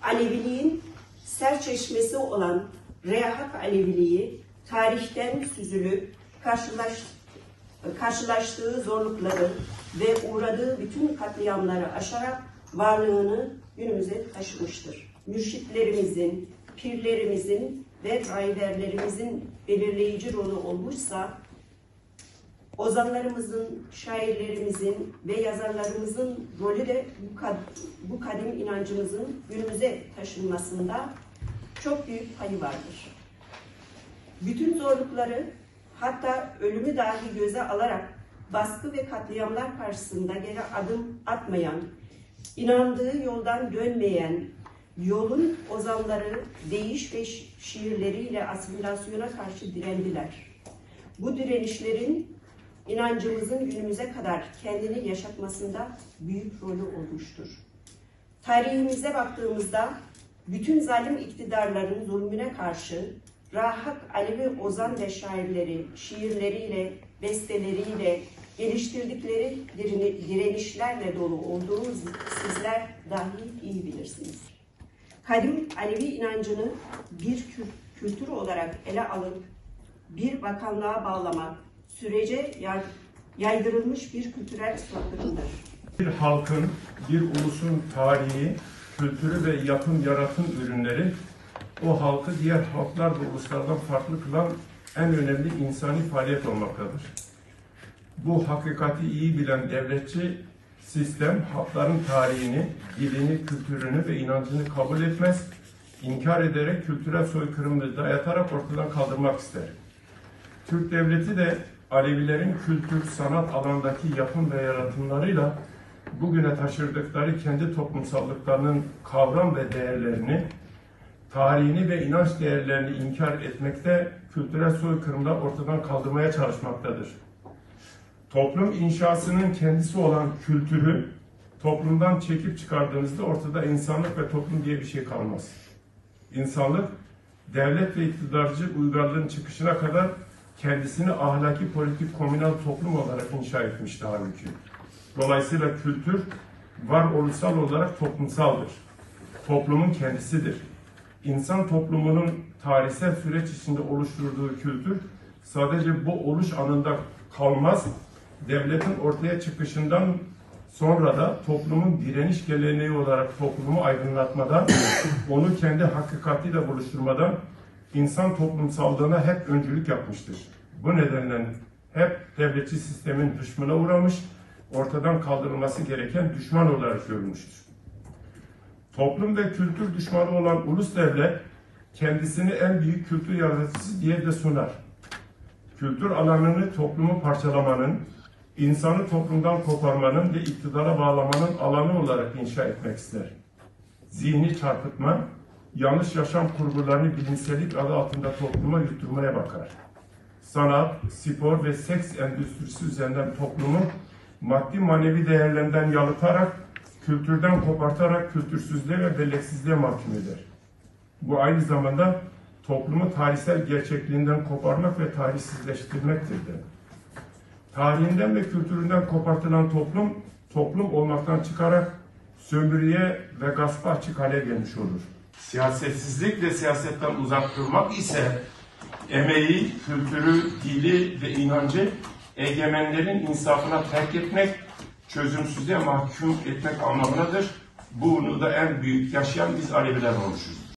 Aleviliğin serçeşmesi olan Reyahat Aleviliği, tarihten süzülüp karşılaştığı zorlukları ve uğradığı bütün katliamları aşarak varlığını günümüze taşımıştır. Mürşitlerimizin, pirlerimizin ve rayberlerimizin belirleyici rolü olmuşsa, ozanlarımızın, şairlerimizin ve yazarlarımızın rolü de bu kadim inancımızın günümüze taşınmasında çok büyük payı vardır. Bütün zorlukları, hatta ölümü dahi göze alarak baskı ve katliamlar karşısında geri adım atmayan, inandığı yoldan dönmeyen, yolun ozanları deyiş ve şiirleriyle asimilasyona karşı direndiler. Bu direnişlerin inancımızın günümüze kadar kendini yaşatmasında büyük rolü olmuştur. Tarihimize baktığımızda bütün zalim iktidarların zulmüne karşı Reyahat Alevi ozan ve şairleri şiirleriyle, besteleriyle, geliştirdikleri direnişlerle dolu olduğunu sizler dahi iyi bilirsiniz. Kadim Alevi inancını bir kültür olarak ele alıp bir bakanlığa bağlamak, sürece yaydırılmış bir kültürel soykırımdır. Bir halkın, bir ulusun tarihi, kültürü ve yaratım ürünleri o halkı diğer halklar ve uluslardan farklı kılan en önemli insani faaliyet olmaktadır. Bu hakikati iyi bilen devletçi sistem halkların tarihini, dilini, kültürünü ve inancını kabul etmez, inkar ederek kültürel soykırımını dayatarak ortadan kaldırmak ister. Türk devleti de Alevilerin kültür, sanat alanındaki yapım ve yaratımlarıyla bugüne taşırdıkları kendi toplumsallıklarının kavram ve değerlerini, tarihini ve inanç değerlerini inkar etmekte, kültürel soykırımda ortadan kaldırmaya çalışmaktadır. Toplum inşasının kendisi olan kültürü toplumdan çekip çıkardığınızda ortada insanlık ve toplum diye bir şey kalmaz. İnsanlık, devlet ve iktidarcı uygarlığın çıkışına kadar kendisini ahlaki, politik, komünal toplum olarak inşa etmişti halbuki. Dolayısıyla kültür, varoluşsal olarak toplumsaldır. Toplumun kendisidir. İnsan toplumunun tarihsel süreç içinde oluşturduğu kültür, sadece bu oluş anında kalmaz, devletin ortaya çıkışından sonra da toplumun direniş geleneği olarak toplumu aydınlatmadan, onu kendi hakikatiyle buluşturmadan insan toplumsallığına hep öncülük yapmıştır. Bu nedenle hep devletçi sistemin düşmana uğramış, ortadan kaldırılması gereken düşman olarak görülmüştür. Toplum ve kültür düşmanı olan ulus devlet, kendisini en büyük kültür yaratıcısı diye de sunar. Kültür alanını toplumu parçalamanın, insanı toplumdan koparmanın ve iktidara bağlamanın alanı olarak inşa etmek ister. Zihni çarpıtma, yanlış yaşam kurgularını bilimsellik adı altında topluma yutturmaya bakar. Sanat, spor ve seks endüstrisi üzerinden toplumu maddi manevi değerlerinden yalıtarak, kültürden kopartarak kültürsüzlüğe ve belleksizliğe mahkum eder. Bu aynı zamanda toplumu tarihsel gerçekliğinden koparmak ve tarihsizleştirmektir de. Tarihinden ve kültüründen kopartılan toplum olmaktan çıkarak sömürüye ve gaspa açık hale gelmiş olur. Siyasetsizlik ve siyasetten uzak durmak ise emeği, kültürü, dili ve inancı egemenlerin insafına terk etmek, çözümsüzlüğe mahkum etmek anlamındadır. Bunu da en büyük yaşayan biz Aleviler olmuşuz.